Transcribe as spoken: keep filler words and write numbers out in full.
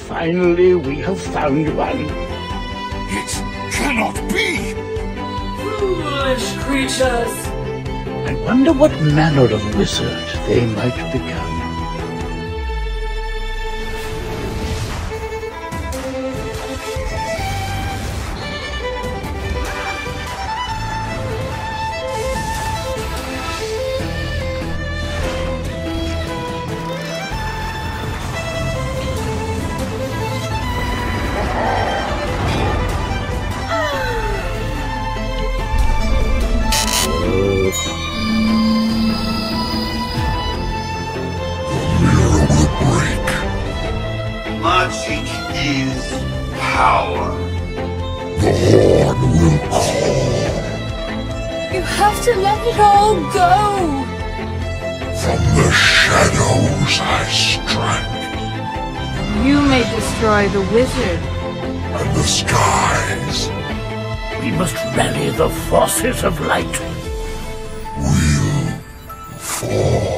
Finally, we have found one. It cannot be! Foolish creatures! I wonder what manner of wizard they might become. Magic is power. The Horn will call. You have to let it all go! From the shadows I strike. You may destroy the wizard. And the skies. We must rally the forces of light. Will fall.